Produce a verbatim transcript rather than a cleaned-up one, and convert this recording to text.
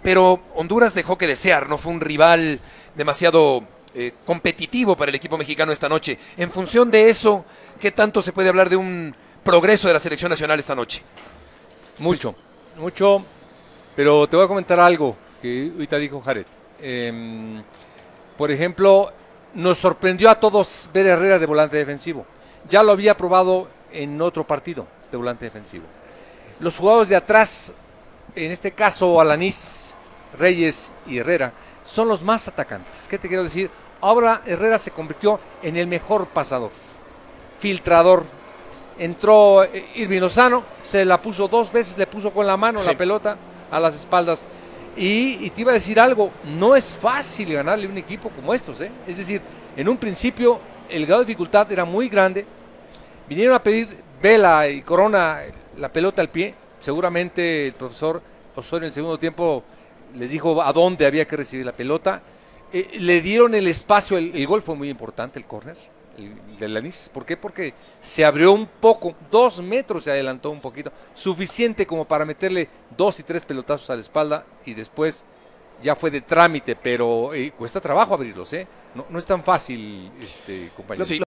pero Honduras dejó que desear, no fue un rival demasiado eh, competitivo para el equipo mexicano esta noche. En función de eso, ¿qué tanto se puede hablar de un progreso de la selección nacional esta noche? Mucho, mucho, pero te voy a comentar algo que ahorita dijo Jared. Eh, por ejemplo, nos sorprendió a todos ver a Herrera de volante defensivo. Ya lo había probado en otro partido de volante defensivo. Los jugadores de atrás, en este caso Alanís, Reyes y Herrera, son los más atacantes. ¿Qué te quiero decir? Ahora Herrera se convirtió en el mejor pasador, filtrador. Entró Irving Lozano, se la puso dos veces, le puso con la mano sí. la pelota a las espaldas. Y, y te iba a decir algo, no es fácil ganarle a un equipo como estos, ¿eh? Es decir, en un principio el grado de dificultad era muy grande. Vinieron a pedir Vela y Corona la pelota al pie. Seguramente el profesor Osorio en el segundo tiempo les dijo a dónde había que recibir la pelota. Eh, le dieron el espacio, el, el gol fue muy importante, el córner, el, el de Alanís. ¿Por qué? Porque se abrió un poco, dos metros se adelantó un poquito, suficiente como para meterle dos y tres pelotazos a la espalda y después ya fue de trámite, pero eh, cuesta trabajo abrirlos, ¿eh? No, no es tan fácil, este, compañero. Sí.